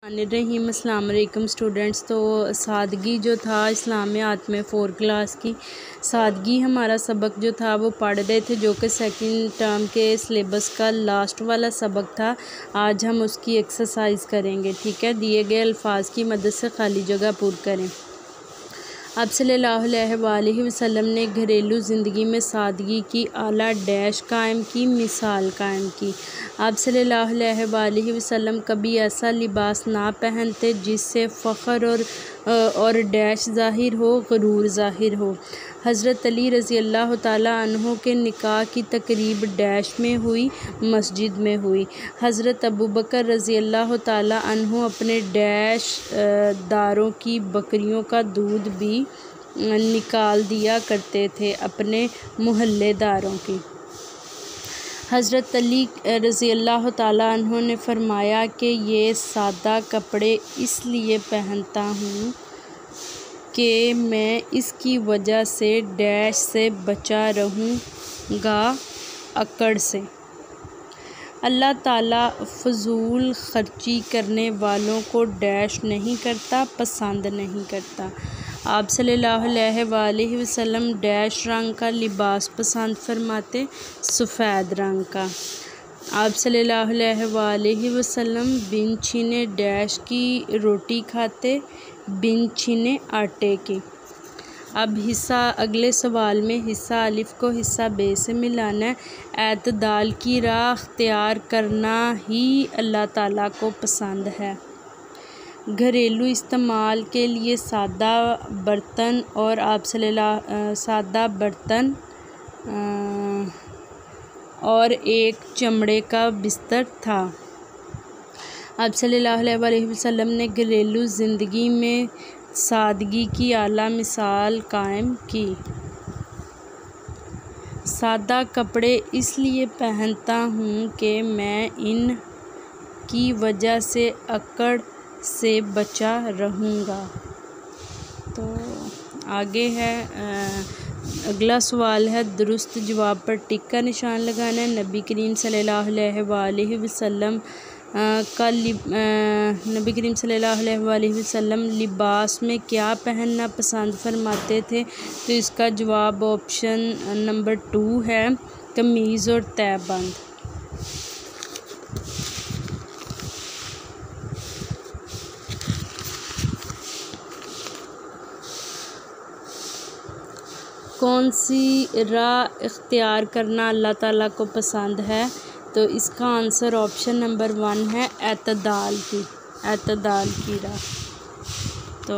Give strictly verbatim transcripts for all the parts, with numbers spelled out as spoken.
रहीम अस्सलाम वालेकुम स्टूडेंट्स। तो सादगी जो था इस्लामियात में फ़ोर क्लास की सादगी हमारा सबक जो था वो पढ़ रहे थे, जो कि सेकंड टर्म के सिलेबस का लास्ट वाला सबक था। आज हम उसकी एक्सरसाइज करेंगे, ठीक है। दिए गए अल्फाज की मदद से खाली जगह पूर करें। आप सल्लल्लाहु अलैहि वसल्लम ने घरेलू ज़िंदगी में सादगी की आला डैश कायम की मिसाल कायम की। आप सल्लल्लाहु अलैहि वसल्लम कभी ऐसा लिबास ना पहनते जिससे फ़ख्र और और डैश ज़ाहिर हो, गुरूर ज़ाहिर हो। हज़रत अली रज़ी अल्लाह ताला अन्हो के निकाह की तकरीब डैश में हुई, मस्जिद में हुई। हज़रत अबू बकर रज़ी अल्लाह ताला अन्हो अपने डैश दारों की बकरियों का दूध भी निकाल दिया करते थे, अपने मोहल्लेदारों की। हज़रत अली रज़ी अल्लाह ताला अन्हो ने फरमाया कि ये सादा कपड़े इसलिए पहनता हूँ कि मैं इसकी वजह से डैश से बचा रहूँगा, अकड़ से। अल्लाह ताला फ़ज़ूल ख़र्ची करने वालों को डैश नहीं करता, पसंद नहीं करता। आप सल्लल्लाहु अलैहि वसल्लम डैश रंग का लिबास पसंद फरमाते, सफ़ेद रंग का। आप सल्लल्लाहु अलैहि वसल्लम बिन छीने डैश की रोटी खाते, बिन छीने आटे की। अब हिस्सा अगले सवाल में हिस्सा अलिफ को हिस्सा बे से मिलाना है। एतदाल की राह अख्तियार करना ही अल्लाह ताला को पसंद है। घरेलू इस्तेमाल के लिए सादा बर्तन और आप सल्लल्लाहु सादा बर्तन और एक चमड़े का बिस्तर था। आप सल्लल्लाहु अलैहि वसल्लम ने घरेलू ज़िंदगी में सादगी की आला मिसाल कायम की। सादा कपड़े इसलिए पहनता हूँ कि मैं इन की वजह से अकड़ से बचा रहूँगा। तो आगे है आ, अगला सवाल है, दुरुस्त जवाब पर टिक का निशान लगाना है। नबी करीम सल्लल्लाहु अलैहि वसल्लम का नबी करीम सल्लल्लाहु अलैहि वसल्लम लिबास में क्या पहनना पसंद फरमाते थे? तो इसका जवाब ऑप्शन नंबर टू है, कमीज़ और तहबंद। कौन सी राह इख्तियार करना अल्लाह ताला को पसंद है? तो इसका आंसर ऑप्शन नंबर वन है, एतदाल की एतदाल की राह। तो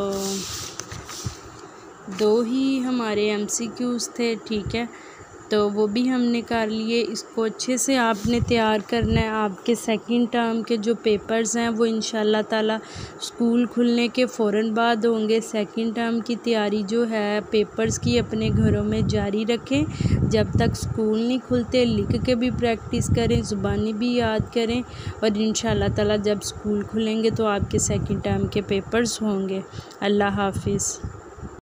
दो ही हमारे एमसीक्यूज़ थे, ठीक है, तो वो भी हमने कर लिए। इसको अच्छे से आपने तैयार करना है। आपके सेकंड टर्म के जो पेपर्स हैं वो इंशाल्लाह ताला स्कूल खुलने के फ़ौरन बाद होंगे। सेकंड टर्म की तैयारी जो है पेपर्स की अपने घरों में जारी रखें जब तक स्कूल नहीं खुलते। लिख के भी प्रैक्टिस करें, ज़ुबानी भी याद करें, और इंशाल्लाह ताला जब स्कूल खुलेंगे तो आपके सेकंड टर्म के पेपर्स होंगे। अल्लाह हाफिज़।